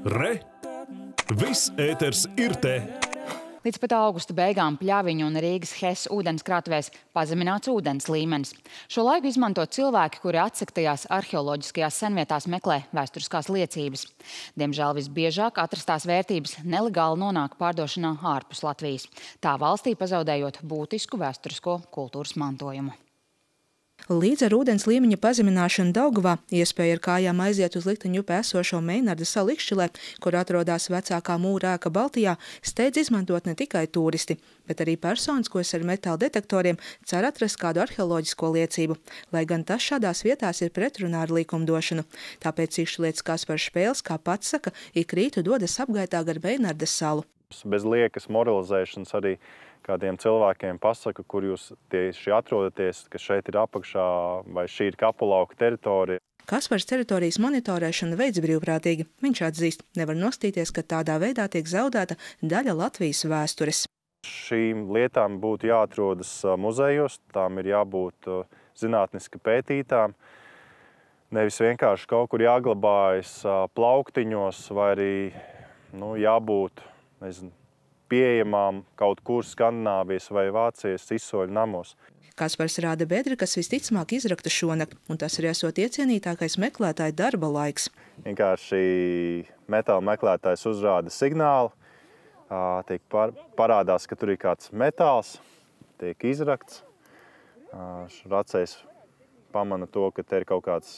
Re! Viss ēters ir te! Līdz pat augusta beigām Pļaviņu un Rīgas HES ūdenskrātuvēs pazemināts ūdens līmenis. Šo laiku izmanto cilvēki, kuri atsektajās arheoloģiskajās senvietās meklē vēsturiskās liecības. Diemžēl visbiežāk atrastās vērtības nelegāli nonāk pārdošanā ārpus Latvijas, tā valstī pazaudējot būtisku vēsturisko kultūras mantojumu. Līdz ar ūdens līmeņa pazemināšanu Daugavā iespēja ar kājām aiziet uz Likteņu upē esošo Meinarda salu Ikšķilē, kur atrodas vecākā mūra ēka Baltijā, steidz izmantot ne tikai turisti, bet arī personas, kas ar metāla detektoriem cer atrast kādu arheoloģisko liecību, lai gan tas šādās vietās ir pretrunā ar likumdošanu. Tāpēc ikšķilietis Kaspars Špēls, kā pats saka, ik rītu dodas apgaitā gar Meinarda salu. Bez liekas moralizēšanas arī kādiem cilvēkiem pasaka, kur jūs tieši atrodaties, ka šeit ir apakšā vai šī ir kapulauka teritorija. Kaspars teritorijas monitorēšanu veids brīvprātīgi. Viņš atzīst, nevar nostīties, ka tādā veidā tiek zaudēta daļa Latvijas vēstures. Šīm lietām būtu jāatrodas muzejos, tām ir jābūt zinātniski pētītām, nevis vienkārši kaut kur jāglabājas plauktiņos vai arī jābūt, pieejamām kaut kur Skandināvijas vai Vācijas izsoļu namos. Kaspars rāda bedri, kas visticamāk izrakta šonakt, un tas arī esot iecienītākais meklētāja darba laiks. Vienkārši metāla meklētājs uzrāda signālu, parādās, ka tur ir kāds metāls, tiek izrakts. Racējs pamana to, ka te ir kaut kāds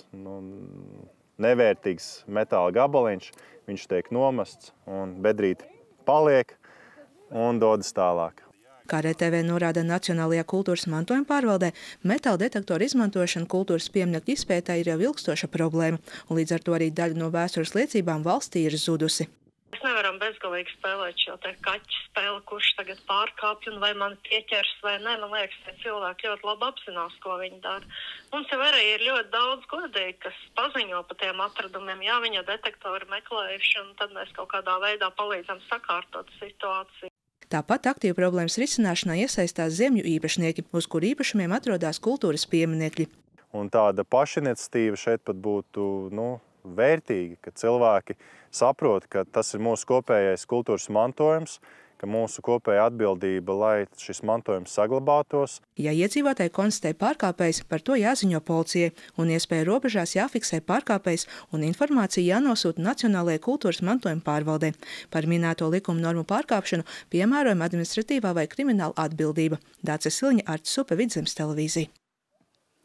nevērtīgs metāla gabaliņš, viņš tiek nomests un bedrīte paliek un dodas tālāk. Kā RTV norāda Nacionālajā kultūras mantojuma pārvaldē, metāla detektoru izmantošana kultūras pieminekļu izpētē ir jau ilgstoša problēma, un līdz ar to arī daļa no vēstures liecībām valstī ir zudusi. Mēs nevaram bezgalīgi spēlēt šo te kaķu spēli, kurš tagad pārkāpj un vai mani pieķers vai ne. Man liekas, ka cilvēki ļoti labi apzinās, ko viņi dara. Mums jau arī ir ļoti daudz godīgi, kas paziņo par tiem atradumiem. Jā, viņa detektori meklējuši, un tad mēs kaut kādā veidā palīdzam sakārtot situāciju. Tāpat aktīvi problēmas risināšanā iesaistās zemju īpašnieki, uz kur īpašumiem atrodas kultūras pieminekļi. Un tāda pašiniciatīva šeit pat būtu vērtīga, ka cilvēki saprot, ka tas ir mūsu kopējais kultūras mantojums, ka mūsu kopēja atbildība, lai šis mantojums saglabātos. Ja iedzīvotāji konstatē pārkāpējs, par to jāziņo policijai, un iespēja robežās jāfiksē pārkāpējs un informācija jānosūta Nacionālajai kultūras mantojuma pārvaldē. Par minēto likuma normu pārkāpšanu piemērojama administratīvā vai krimināla atbildība. Dāce Siliņa, Artis Upe, Vidzemes televīzija.